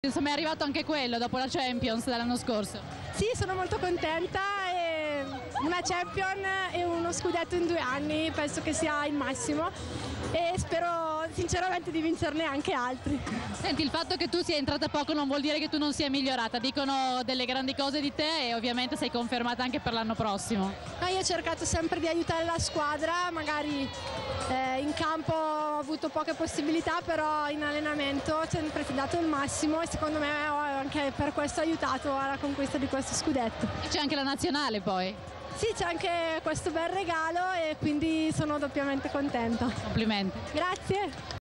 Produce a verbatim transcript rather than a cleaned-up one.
Insomma è arrivato anche quello dopo la Champions dell'anno scorso. Sì, sono molto contenta, e una Champion e uno scudetto in due anni penso che sia il massimo e spero sinceramente di vincerne anche altri. Senti, il fatto che tu sia entrata poco non vuol dire che tu non sia migliorata, dicono delle grandi cose di te e ovviamente sei confermata anche per l'anno prossimo. No, io ho cercato sempre di aiutare la squadra, magari eh, in campo ho avuto poche possibilità, però in allenamento ho sempre dato il massimo e secondo me ho anche per questo aiutato alla conquista di questo scudetto. E c'è anche la nazionale poi. Sì, c'è anche questo bel regalo e quindi sono doppiamente contenta. Complimenti. Grazie.